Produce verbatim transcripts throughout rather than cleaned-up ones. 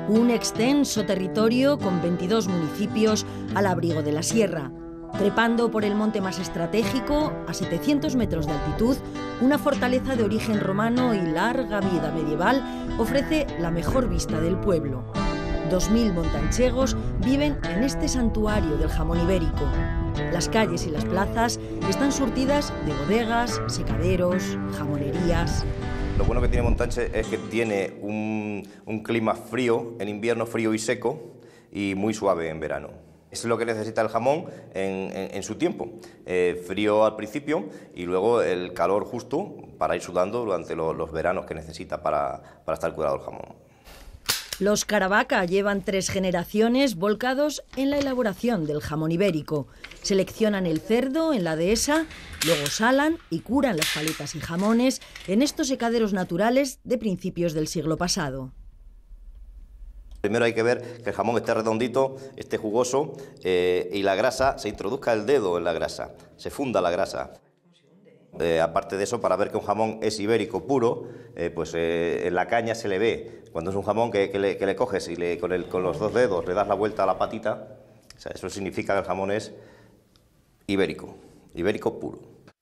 Un extenso territorio con veintidós municipios al abrigo de la sierra. Trepando por el monte más estratégico, a setecientos metros de altitud, una fortaleza de origen romano y larga vida medieval ofrece la mejor vista del pueblo. Dos mil montanchegos viven en este santuario del jamón ibérico. Las calles y las plazas están surtidas de bodegas, secaderos, jamonerías. Lo bueno que tiene Montanche es que tiene un, un clima frío, en invierno frío y seco, y muy suave en verano. Es lo que necesita el jamón en, en, en su tiempo. Eh, frío al principio y luego el calor justo para ir sudando durante lo, los veranos que necesita para, para estar curado el jamón. Los Caravaca llevan tres generaciones volcados en la elaboración del jamón ibérico. Seleccionan el cerdo en la dehesa, luego salan y curan las paletas y jamones en estos secaderos naturales de principios del siglo pasado. Primero hay que ver que el jamón esté redondito, esté jugoso eh, y la grasa, se introduzca el dedo en la grasa, se funda la grasa. Eh, aparte de eso, para ver que un jamón es ibérico puro, eh, pues eh, en la caña se le ve. Cuando es un jamón que, que, le, que le coges y le, con, el, con los dos dedos le das la vuelta a la patita, o sea, eso significa que el jamón es ibérico, ibérico puro.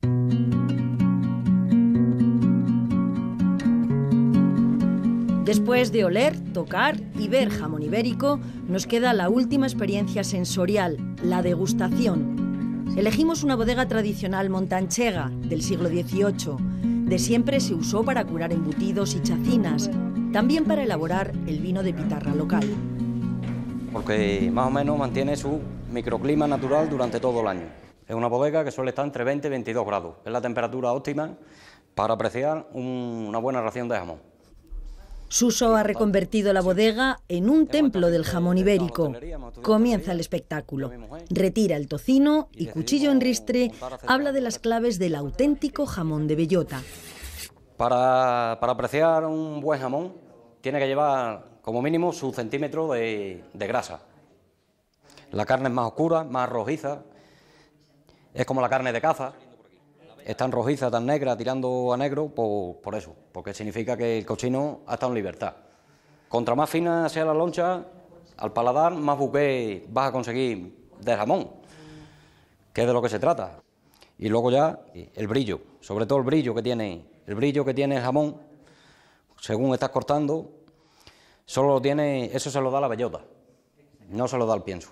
Después de oler, tocar y ver jamón ibérico, nos queda la última experiencia sensorial, la degustación. Elegimos una bodega tradicional montanchega del siglo dieciocho. De siempre se usó para curar embutidos y chacinas, también para elaborar el vino de pitarra local. Porque más o menos mantiene su microclima natural durante todo el año. Es una bodega que suele estar entre veinte y veintidós grados. Es la temperatura óptima para apreciar un, una buena ración de jamón. Suso ha reconvertido la bodega en un templo del jamón ibérico. Comienza el espectáculo. Retira el tocino y, cuchillo en ristre, habla de las claves del auténtico jamón de bellota. Para, para apreciar un buen jamón, tiene que llevar como mínimo su centímetro de, de grasa. La carne es más oscura, más rojiza. Es como la carne de caza. Es tan rojiza, tan negra, tirando a negro, por, por eso, porque significa que el cochino ha estado en libertad. Contra más fina sea la loncha, al paladar más buque vas a conseguir de jamón, que es de lo que se trata. Y luego ya el brillo, sobre todo el brillo que tiene, el brillo que tiene el jamón, según estás cortando, solo lo tiene, eso se lo da la bellota, no se lo da el pienso.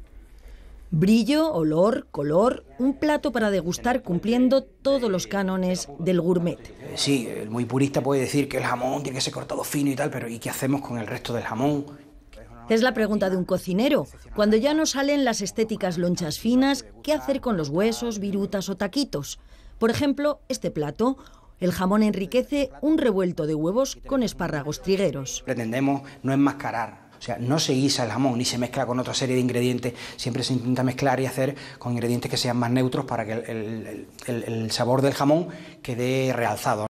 Brillo, olor, color, un plato para degustar cumpliendo todos los cánones del gourmet. Sí, el muy purista puede decir que el jamón tiene que ser cortado fino y tal, pero ¿y qué hacemos con el resto del jamón? Es la pregunta de un cocinero. Cuando ya no salen las estéticas lonchas finas, ¿qué hacer con los huesos, virutas o taquitos? Por ejemplo, este plato. El jamón enriquece un revuelto de huevos con espárragos trigueros. Pretendemos no enmascarar. O sea, no se guisa el jamón ni se mezcla con otra serie de ingredientes, siempre se intenta mezclar y hacer con ingredientes que sean más neutros para que el, el, el, el sabor del jamón quede realzado.